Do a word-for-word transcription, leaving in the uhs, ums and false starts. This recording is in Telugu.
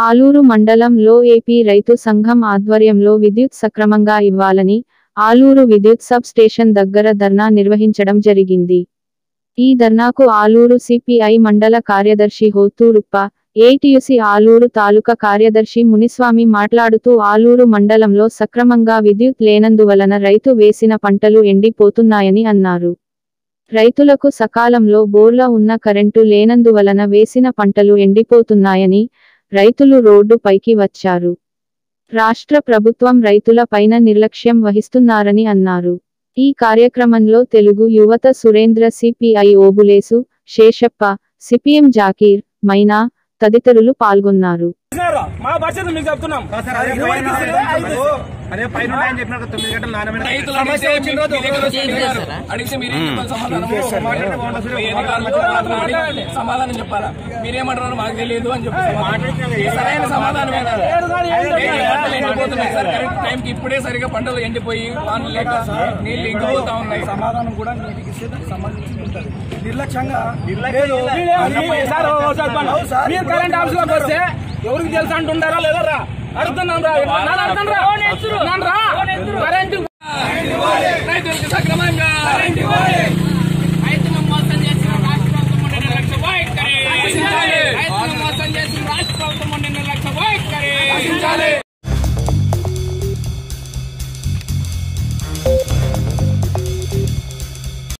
ఆలూరు మండలంలో ఏపీ రైతు సంఘం ఆధ్వర్యంలో విద్యుత్ సక్రమంగా ఇవ్వాలని ఆలూరు విద్యుత్ సబ్ స్టేషన్ దగ్గర ధర్నా నిర్వహించడం జరిగింది. ఈ ధర్నాకు ఆలూరు సిపిఐ మండల కార్యదర్శి హోతూరుప్ప, ఏటీయూసీ ఆలూరు తాలూకా కార్యదర్శి మునిస్వామి మాట్లాడుతూ ఆలూరు మండలంలో సక్రమంగా విద్యుత్ లేనందువలన రైతు వేసిన పంటలు ఎండిపోతున్నాయని అన్నారు. రైతులకు సకాలంలో బోర్ల ఉన్న కరెంటు లేనందువలన వేసిన పంటలు ఎండిపోతున్నాయని, రైతులు రోడ్డు పైకి వచ్చారు. రాష్ట్ర ప్రభుత్వం రైతుల పైన నిర్లక్ష్యం వహిస్తున్నారని అన్నారు. ఈ కార్యక్రమంలో తెలుగు యువత సురేంద్ర, సిపిఐ ఓబులేసు, శేషప్ప, సిపిఎం జాకీర్, మైనా తదితరులు పాల్గొన్నారు. సమాధానం చెప్పాలా? మీరేమంటారు మాకు తెలియదు అని చెప్పి సరైన సమాధానం ఎండిపోతున్నాయి సార్. కరెక్ట్ టైంకి ఇప్పుడే సరిగా పంటలు ఎండిపోయి వానలు లేక నీళ్లు ఎండిపోతా ఉన్నాయి. సమాధానం కూడా నీటికి సంబంధించి ఉంటుంది. నిర్లక్ష్యంగా మీరు కరెంట్ ఆఫీస్ లోకి వస్తే ఎవరికి తెలుసు అంటుంటారా లేదా రా అడుగుతున్నాం రా కరెంటు రైతులకు సక్రమంగా